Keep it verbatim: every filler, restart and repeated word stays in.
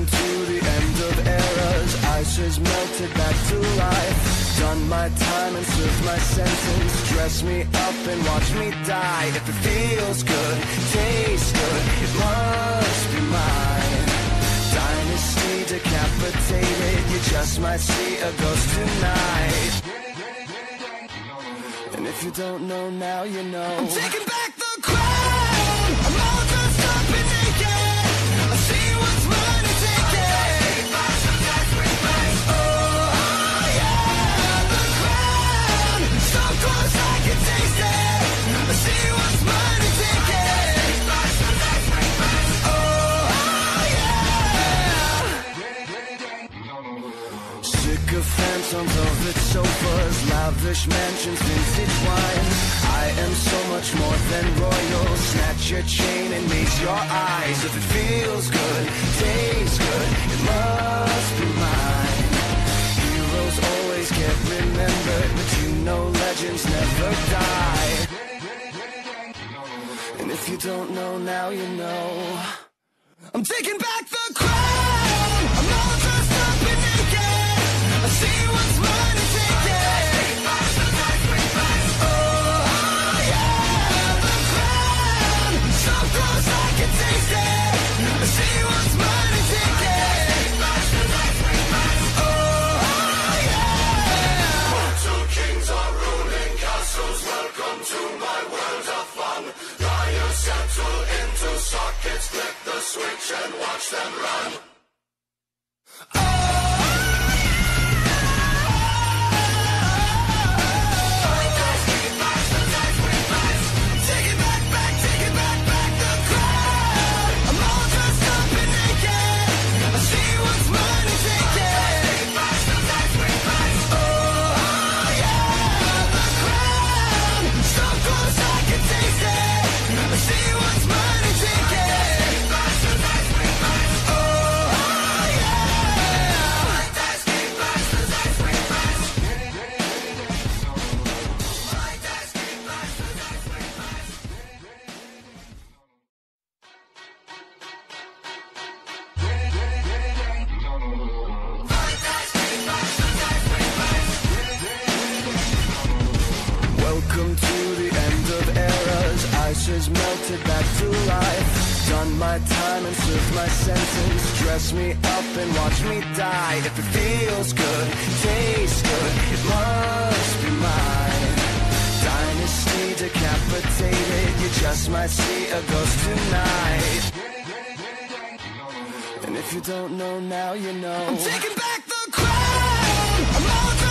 Welcome to the end of eras. Ice has melted back to life. Done my time and served my sentence. Dress me up and watch me die. If it feels good, tastes good, it must be mine. Dynasty decapitated, you just might see a ghost tonight. And if you don't know now, you know. I'm taking back the crown. I'm all dressed up and naked. I see what's mine and take it. Oh, oh yeah, the crown. So close I can taste it. I see what's mine and take it. Oh, oh yeah. Sycophants on velvet sofas, lavish mansions, vintage wine. I am so much more than royal. Snatch your chain and raise your eyes. If it feels good, tastes good, it must be mine. Heroes always get remembered, but you know legends never die. And if you don't know now, you know. I'm taking back the crown. I'm all dressed up and naked. I see what's mine and take it. Oh, oh yeah, the crown. So close I can taste it. I see what's mine and take it. Oh, oh yeah. Mortal kings are ruling castles. Welcome to my world of fun. Lions settle into sockets. Click the switch and watch them run. Welcome to the end of eras. Ice has melted back to life. Done my time and served my sentence. Dress me up and watch me die. If it feels good, tastes good, it must be mine. Dynasty decapitated, you just might see a ghost tonight. And if you don't know now, you know. I'm taking back the crown. I'm all